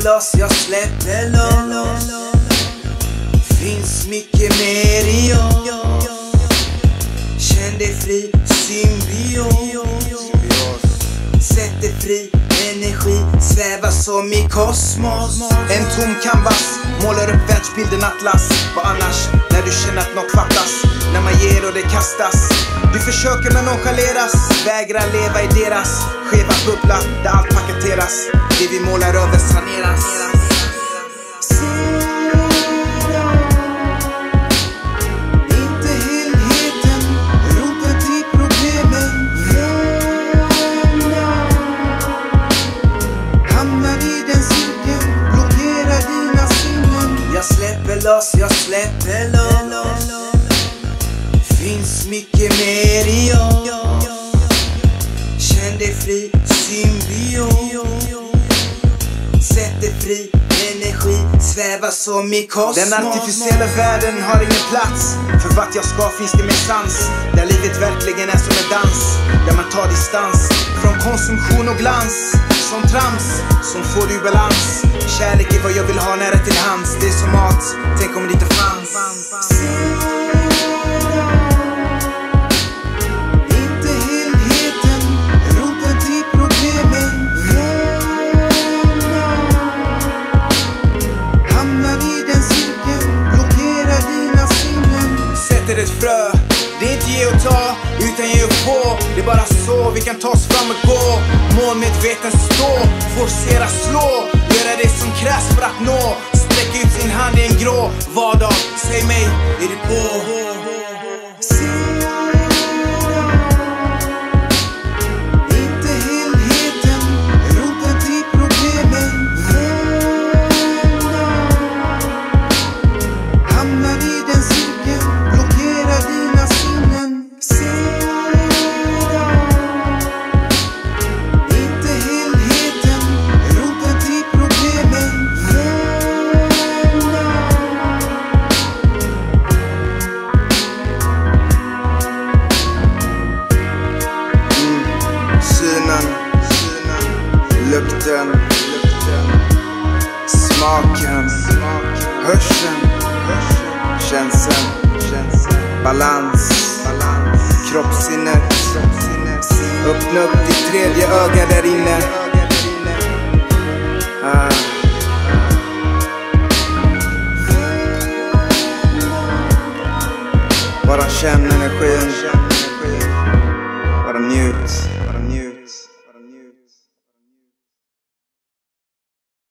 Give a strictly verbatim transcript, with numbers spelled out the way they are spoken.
loss, jag släpper loss. Finns mycket mer i oss. Känn dig fri, symbios. Sätt dig fri, energi, sväva som i kosmos. En tom canvas, målar upp världsbilden atlas. Vad annars, när du känner att något fattas? När man ger och det kastas. Du försöker men nonchaleras. Vägrar leva i deras skeva bubbla där allt paketeras. Det vi målar över saneras. Inte helheten, roten till problemen. Hamnar i den cirkeln, blockerar dina sinnen. Jag släpper loss, jag släpper loss. Finns mycket mer i oss. Känn dig fri, symbios. Sätt dig fri, energi, sväva som i kosmos. Den artificiella världen har ingen plats. För vart jag ska finns det mer sans. Där livet verkligen är som en dans. Där man tar distans från konsumtion och glans. Som trams, som får du balans. Kärlek är vad jag vill ha nära till hands. Det är som mat, tänk om det inte fanns. Ett frö, det är inte ge och ta, utan ge och få. Det är bara så vi kan ta oss fram och gå. Målmedveten stå, forcera slå. Göra det som krävs för att nå. Sträcka ut sin hand i en grå vardag. Säg mig, är det på? Lukten, smaken, hörseln, känslan, balans, kroppssinnet. Öppna upp ditt tredje öga där inne. Ah. Bara känn energin, bara njut.